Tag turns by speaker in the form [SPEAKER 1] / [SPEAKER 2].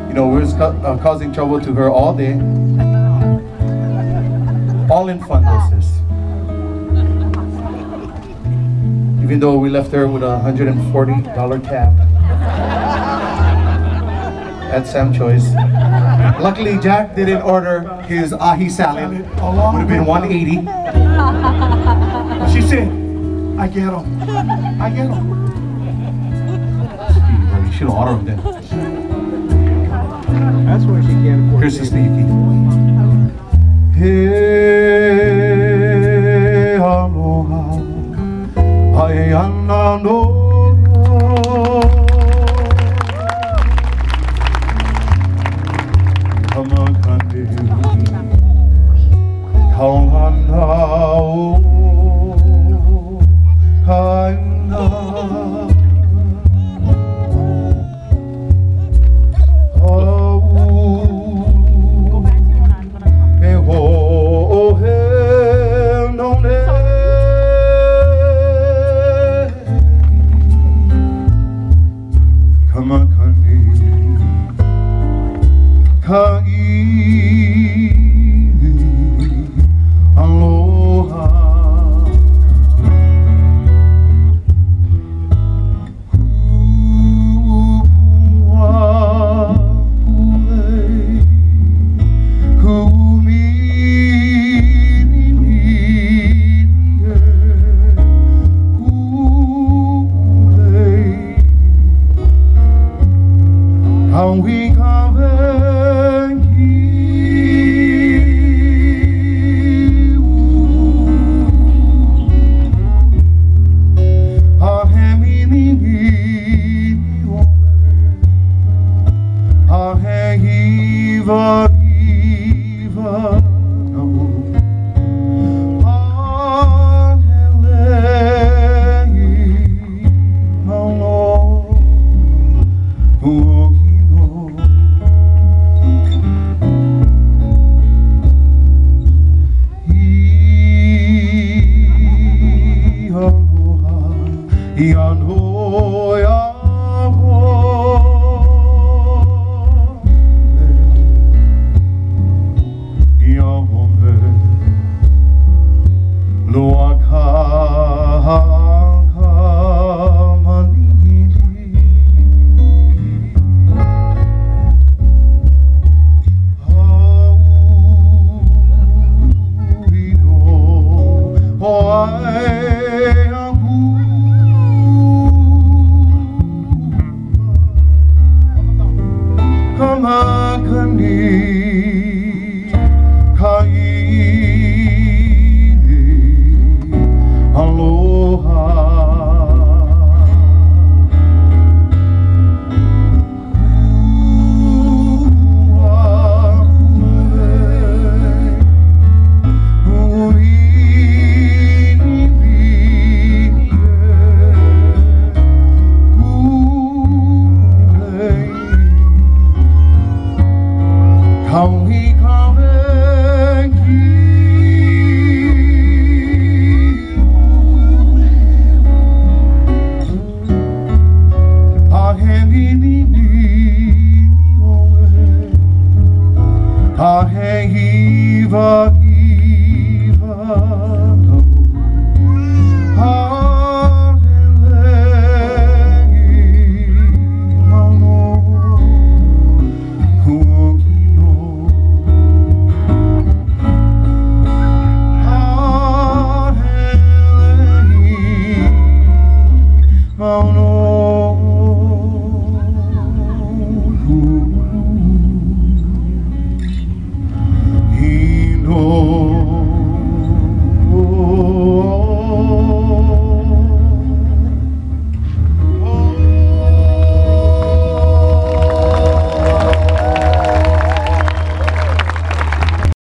[SPEAKER 1] You know, we're causing trouble to her all day. All in fun, this is. Even though we left her with a $140 tab at Sam Choice. Luckily, Jack didn't order his ahi salad. Would have been $180.
[SPEAKER 2] She said, I get them. I get them.
[SPEAKER 1] You should order them then.
[SPEAKER 2] That's why she can't afford
[SPEAKER 1] Here's Sister Yuki. Hey, aloha, hai anano. Kamakande, kauhanao, kaina. Kamakani.